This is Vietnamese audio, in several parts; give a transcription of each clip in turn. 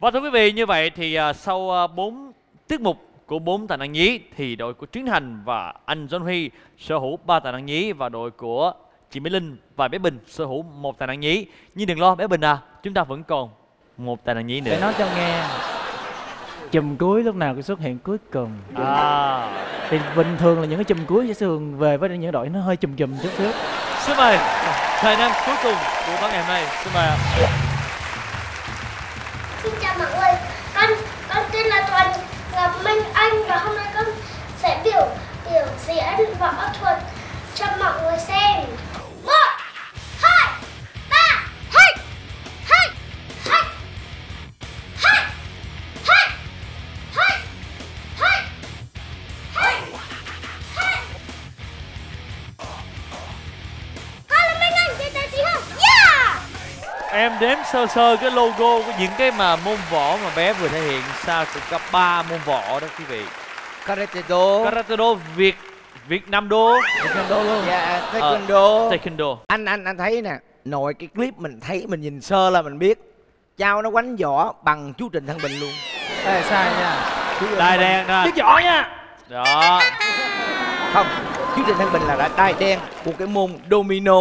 Và thưa quý vị, như vậy thì sau 4 tiết mục của 4 tài năng nhí thì đội của Trấn Thành và anh John Huy sở hữu 3 tài năng nhí và đội của chị Mỹ Linh và bé Bình sở hữu 1 tài năng nhí. Nhưng đừng lo bé Bình à, chúng ta vẫn còn 1 tài năng nhí nữa. Để nói cho nghe, chùm cuối lúc nào cũng xuất hiện cuối cùng. Thì bình thường là những cái chùm cuối sẽ thường về với những đội nó hơi chùm chút xíu. Xin mời tài năng cuối cùng của bữa ngày hôm nay. Xin mời ạ. Xin chào mọi người, con tên là Toàn Ngọc Minh Anh và hôm nay con sẽ biểu diễn võ thuật cho mọi người xem. 1, 2, 3, hey, hey, hey, hey, hey, hey, hey, hey, hey. Con là Minh Anh, tên gì không? Yeah! Em đếm sơ sơ cái logo của những cái mà môn võ mà bé vừa thể hiện, sao cũng có 3 môn võ đó quý vị. Karate do. Karate do Việt Nam đô. Việt Nam đô luôn. Dạ, taekwondo. Taekwondo. Anh thấy nè, nội cái clip mình thấy, mình nhìn sơ là mình biết Chao nó quánh võ bằng chú Trịnh Thăng Bình luôn. Ê, sai nha. Đai đen đó. Biết võ nha. Đó. Không, chú Trịnh Thăng Bình là đai đen của cái môn domino.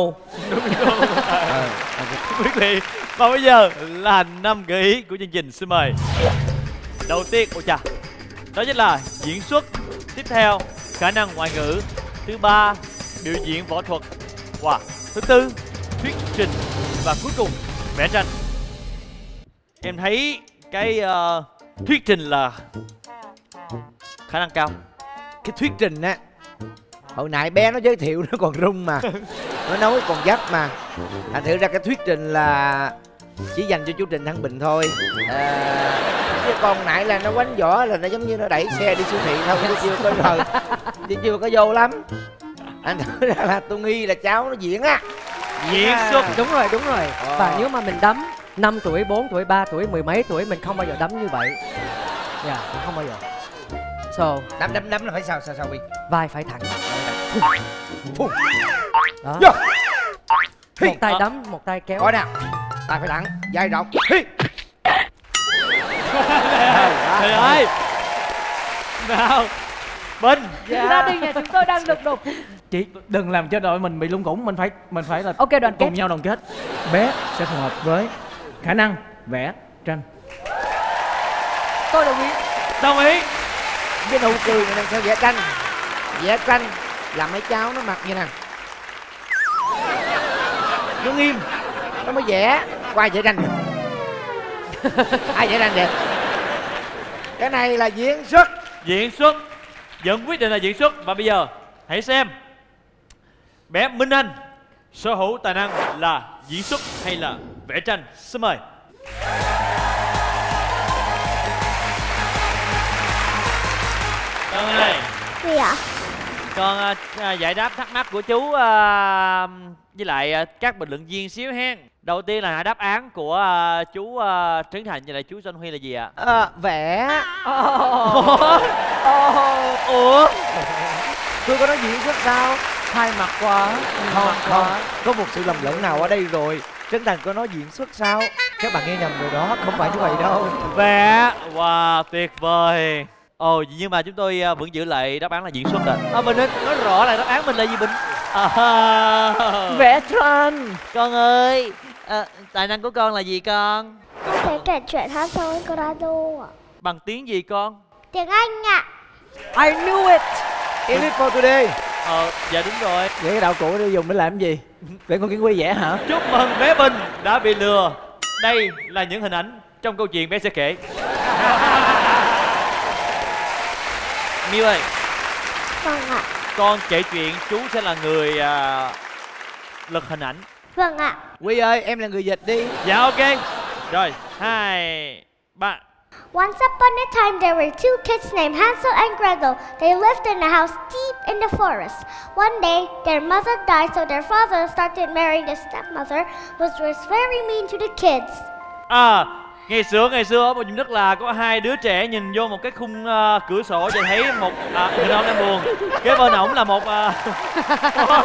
Quyết liệt. Và bây giờ là 5 gợi ý của chương trình, xin mời. Đầu tiên, ôi chà, đó chính là diễn xuất. Tiếp theo, khả năng ngoại ngữ. Thứ ba, biểu diễn võ thuật. Wow. Thứ tư, thuyết trình. Và cuối cùng, vẽ tranh. Em thấy cái thuyết trình là khả năng cao. Cái thuyết trình á, hồi nãy bé nó giới thiệu nó còn rung mà. Nó nói còn dấp mà. Thành thử ra cái thuyết trình là chỉ dành cho chú Trịnh Thăng Bình thôi. Chứ còn nãy là nó quánh võ là nó giống như nó đẩy xe đi siêu thị thôi, chứ chưa có rồi, chứ chưa có vô lắm. Anh thử ra là tôi nghi là cháu nó diễn á. Diễn xuất. Đúng rồi, đúng rồi. Và nếu mà mình đấm 5 tuổi, 4 tuổi, 3 tuổi, mười mấy tuổi mình không bao giờ đấm như vậy. Dạ, không bao giờ. So, Đấm là phải sao Huy? vai phải thẳng. Phù. Đó. Yeah. Một tay đấm, một tay kéo. Coi nào, tay phải thẳng, vai rộng. Hi. Trời ơi. Nào Bình. Gia đình nhà chúng tôi đang lục đục. Chị đừng làm cho đội mình bị lung củng, mình phải là Ok, đoàn kết. cùng nhau đoàn kết. Bé sẽ phù hợp với khả năng vẽ tranh. Tôi đồng ý. Đồng ý. Cái nụ cười này làm sao vẽ tranh? Vẽ tranh là mấy cháu nó mặc như nè, nó nghiêm, nó mới vẽ. Qua vẽ tranh. Ai vẽ tranh vậy? Cái này là diễn xuất. Diễn xuất. Vẫn quyết định là diễn xuất. Và bây giờ hãy xem bé Minh Anh sở hữu tài năng là diễn xuất hay là vẽ tranh. Xin mời. Con ơi. Gì ạ? Con giải đáp thắc mắc của chú với lại các bình luận viên xíu hen. Đầu tiên là đáp án của chú Trấn Thành và lại chú John Huy là gì ạ? Vẽ. Ủa? Tôi có nói diễn xuất sao? Hai mặt quá. Không, có một sự lầm lẫn nào ở đây rồi. Trấn Thành có nói diễn xuất sao? Các bạn nghe nhầm rồi đó, không phải như vậy đâu. Vẽ. Wow, tuyệt vời. Ồ, nhưng mà chúng tôi vẫn giữ lại đáp án là diễn xuất ạ. Bình ơi, nói rõ là đáp án mình là gì Bình? Vẽ tranh. Con ơi, tài năng của con là gì con? Con sẽ kể chuyện hát sâu Colorado ạ. Bằng tiếng gì con? Tiếng Anh ạ. I knew it. English for today. Dạ đúng rồi. Vậy cái đạo cụ để dùng để làm gì? Để con Kiến Quy vẽ hả? Chúc mừng bé Bình đã bị lừa. Đây là những hình ảnh trong câu chuyện bé sẽ kể. Miu ơi. Vâng ạ. Con kể chuyện, chú sẽ là người lật hình ảnh. Vâng ạ. Huy ơi, em là người dịch đi. Dạ ok. Rồi, 2, 3. Once upon a time, there were two kids named Hansel and Gretel. They lived in a house deep in the forest. One day, their mother died, so their father started marrying the stepmother, which was very mean to the kids. Ngày xưa ở một vùng đất là có hai đứa trẻ nhìn vô một cái khung cửa sổ và thấy một người đàn ông đang buồn. Kế bên ổng là một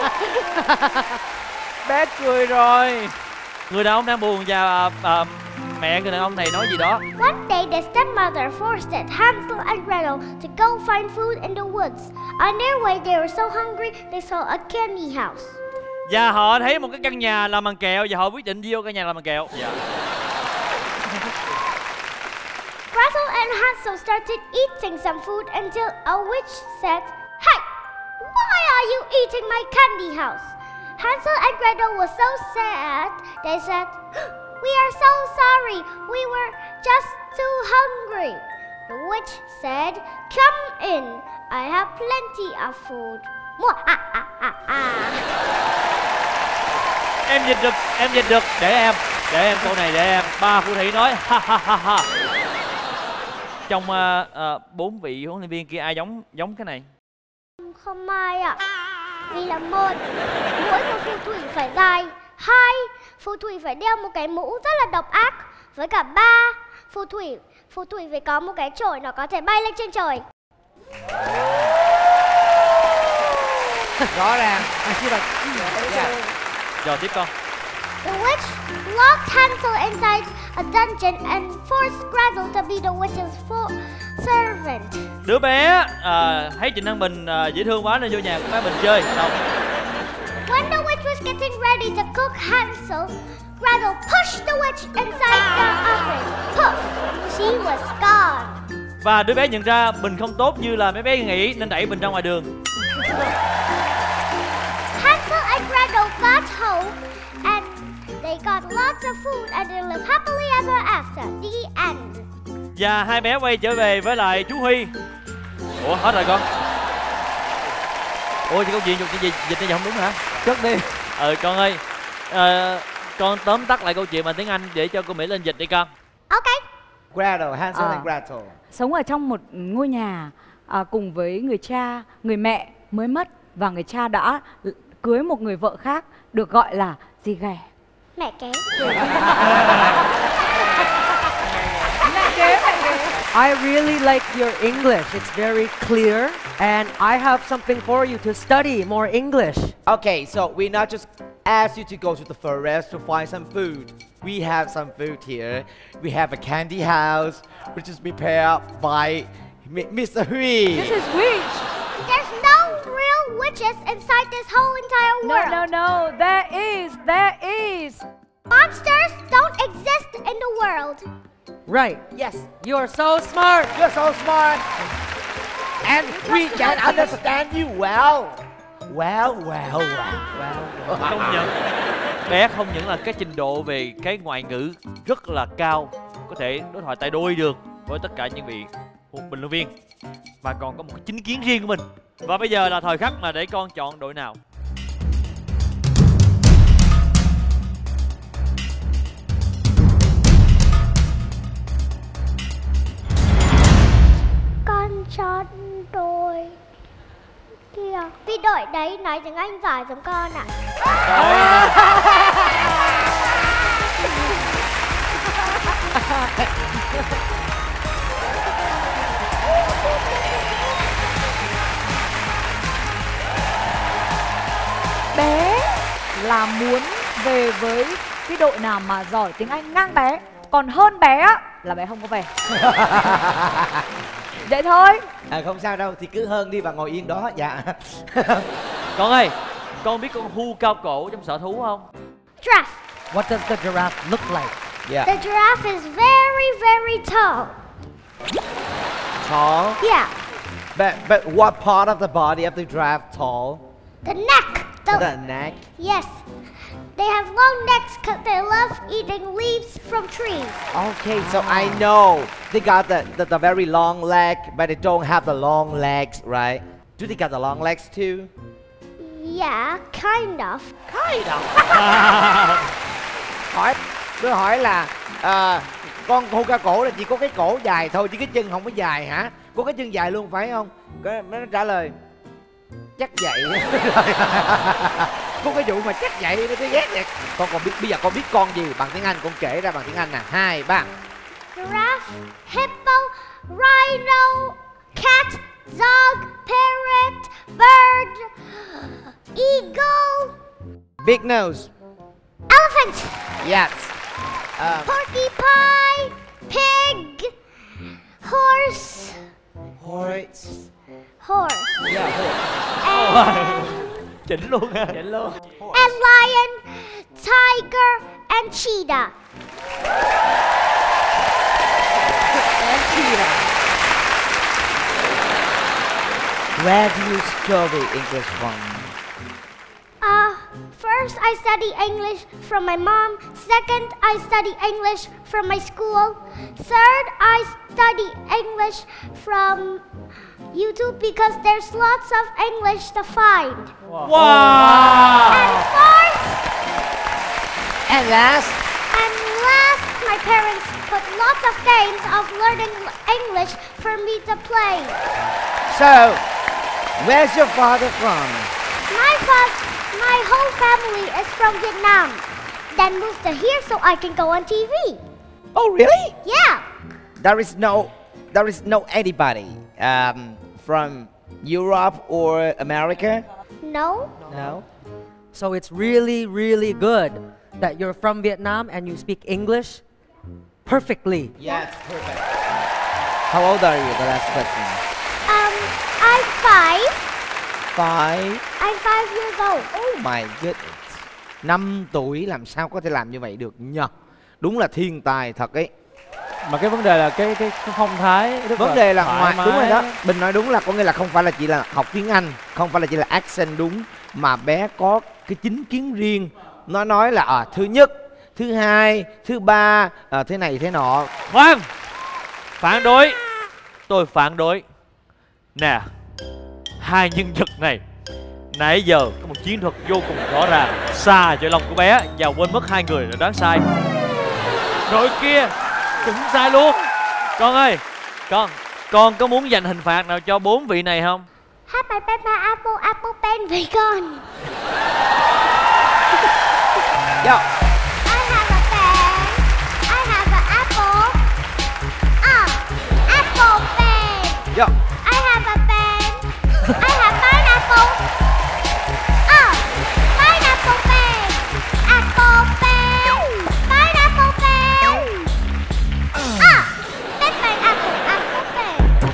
Bé cười rồi. người đàn ông đang buồn và mẹ người đàn ông này nói gì đó. One day, the stepmother forced Hansel and Gretel to go find food in the woods. On their way, they were so hungry, they saw a candy house. Và họ thấy một cái căn nhà làm bằng kẹo và họ quyết định vô căn nhà làm bằng kẹo. Dạ. Gretel and Hansel started eating some food until a witch said, "Hey, why are you eating my candy house?" Hansel and Gretel were so sad. They said, "We are so sorry. We were just too hungry." The witch said, "Come in. I have plenty of food." Em dịch được. Để em câu này để em. Ba phù thủy nói ha ha ha ha. Trong 4 vị huấn luyện viên kia ai giống cái này? Không ai ạ. Vì là một, mũi của phù thủy phải dài. 2, phù thủy phải đeo một cái mũ rất là độc ác. Với cả 3, phù thủy phải có một cái chổi nó có thể bay lên trên trời. Rõ ràng. Rồi tiếp con. The witch locked Hansel inside a dungeon and forced Gretel to be the witch's servant. Đứa bé thấy Trịnh Thăng Bình dễ thương quá nên vô nhà của má Bình chơi. Đâu? When the witch was getting ready to cook Hansel, Gretel pushed the witch inside the oven. Poof! She was gone. Và đứa bé nhận ra Bình không tốt như là mấy bé nghĩ nên đẩy Bình ra ngoài đường. Hansel and Gretel got home and they got lots of food and they lived happily ever after. The end. Và hai bé quay trở về với lại chú Huy. Ủa hết rồi con. Ủa chứ câu chuyện gì dịch này không đúng hả? Trước đi. Con ơi, con tóm tắt lại câu chuyện bằng tiếng Anh để cho cô Mỹ lên dịch đi con. Ok. Gretel, Hansel and Gretel. Sống ở trong một ngôi nhà cùng với người cha, người mẹ mới mất và người cha đã cưới một người vợ khác được gọi là gì ghẻ? Mẹ kế. I really like your English. It's very clear, and I have something for you to study more English. Okay, so we not just ask you to go to the forest to find some food. We have some food here. We have a candy house, which is prepared by Mr. Hui. This is witch. There's no real witches inside this whole entire world. No. There is. Monsters don't exist in the world. Right. Yes, You're so smart. you're so smart. And we can understand you well. Well. Công nhận bé không những là cái trình độ về cái ngoại ngữ rất là cao, có thể đối thoại tay đôi được với tất cả những vị bình luận viên và còn có một cái chính kiến riêng của mình. Và bây giờ là thời khắc mà để con chọn đội nào. Con chọn đội kia. Vì đội đấy nói tiếng Anh giỏi giống con ạ. Bé là muốn về với cái đội nào mà giỏi tiếng Anh ngang bé, còn hơn bé á là bé không có về. Vậy thôi. Không sao đâu, thì cứ hơn đi và ngồi yên đó. Dạ. Con ơi, con biết con hươu cao cổ trong sở thú không? Giraffe. What does the giraffe look like? Yeah. The giraffe is very, very tall. Tall. Yeah. But what part of the body of the giraffe tall? The neck. The neck. Yes. They have long necks because they love eating leaves from trees. Okay, so I know they got the very long leg, but they don't have the long legs, right? Do they got the long legs too? Yeah, kind of. Tôi hỏi là con hươu cao cổ là chỉ có cái cổ dài thôi chứ cái chân không có dài hả? Có cái chân dài luôn phải không? Nó trả lời chắc vậy. Có cái vụ mà chắc vậy nó thấy ghét vậy. Con còn biết bây giờ con biết con gì bằng tiếng Anh con kể ra bằng tiếng Anh nè. 2, 3. Giraffe, hippo, rhino, cat, dog, parrot, bird, eagle, Big nose. elephant. Yes. Porcupine, pig, horse, Horse. horse, Yeah, horse. and, Chỉnh luôn ha. Chỉnh luôn. and lion, tiger, and cheetah. Where do you study English from? First I study English from my mom. Second, I study English from my school. Third, I study English from YouTube because there's lots of English to find. Wow. And fourth, And last. my parents put lots of games of learning English for me to play. So, where's your father from? My whole family is from Vietnam. Then moved to here so I can go on TV. Oh, really? Yeah. There is no anybody from Europe or America? No. No. So it's really, really good that you're from Vietnam and you speak English perfectly. Yes, perfect. How old are you? The last question. I'm 5. 5. I'm 5 years old. Oh my goodness. 5 tuổi làm sao có thể làm như vậy được nhờ? Đúng là thiên tài thật ấy. Mà cái vấn đề là cái phong thái rất Vấn đề là thoải ngoài đúng rồi đó. mái. Bình nói đúng là có nghĩa là không phải là chỉ là học tiếng Anh, không phải là chỉ là accent đúng, mà bé có cái chính kiến riêng. Nó nói là thứ nhất, thứ hai, thứ ba, thế này thế nọ. Khoan. Phản đối. Tôi phản đối. Nè, hai nhân vật này nãy giờ có một chiến thuật vô cùng rõ ràng, xà vào lòng của bé và quên mất hai người đã đoán sai. Đội kia cũng sai luôn. Con ơi, con có muốn dành hình phạt nào cho 4 vị này không? Hát bài Peppa Apple Apple Pen với con. Yo. I have a pen. I have an apple. Apple pen. Yo. I have a pen. I have pineapple. Pineapple pen. Apple pen. Pineapple pen. Pen pineapple apple pen.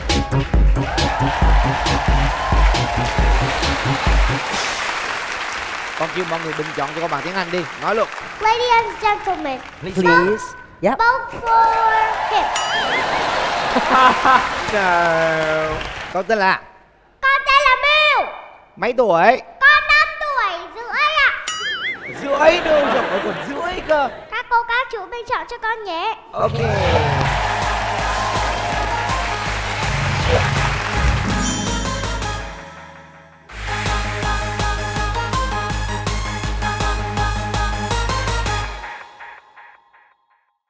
Con kêu mọi người bình chọn cho con bằng tiếng Anh đi. Nói luôn. Ladies and gentlemen, Please. Yep. vote for him. No. Con tên là? Con tên là Bill. Mấy tuổi? Con 5 tuổi rưỡi ạ. Rưỡi đâu rồi, còn rưỡi cơ. Các cô các chú bình chọn cho con nhé. Ok.